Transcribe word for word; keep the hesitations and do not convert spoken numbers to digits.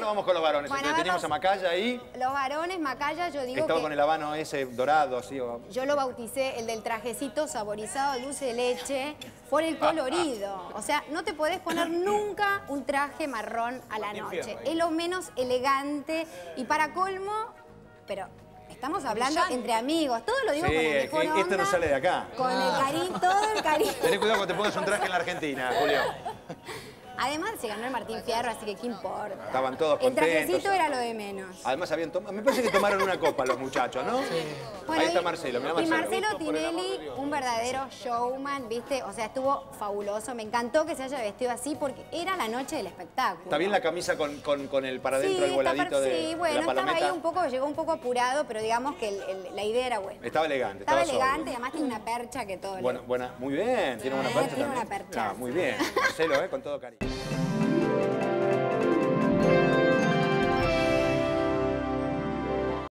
vamos con los varones. Bueno, Entonces, teníamos a Macaya ahí. Los varones, Macaya, yo digo Estaba que... con el habano ese dorado, así. O... Yo lo bauticé, el del trajecito saborizado a dulce de leche, por el colorido. O sea, no te podés poner nunca un traje marrón a la noche. Es lo menos elegante y para colmo, pero... Estamos hablando entre amigos, todo lo digo sí, con la mejor que onda, esto no sale de acá. Con el cariño, todo el cariño. Tené cuidado cuando te pongas un traje en la Argentina, Julio. Además se ganó el Martín Fierro, así que qué importa. Estaban todos contentos. El trajecito era lo de menos. Además habían tomado, me parece que tomaron una copa los muchachos, ¿no? Sí. Bueno, ahí está y, Marcelo, mirá y Marcelo. Marcelo Tinelli, un verdadero showman, ¿viste? O sea, estuvo fabuloso. Me encantó que se haya vestido así porque era la noche del espectáculo. ¿Está bien la camisa con, con, con el para adentro, sí, el voladito de, sí, bueno, de la palometa? estaba ahí un poco, llegó un poco apurado, pero digamos que el, el, la idea era buena. Estaba elegante, estaba, estaba elegante sobrio. y además tiene una percha que todo. Bueno, buena, muy bien, tiene una percha tiene también. una percha. Ah, muy bien, Marcelo, ¿eh? Con todo cariño.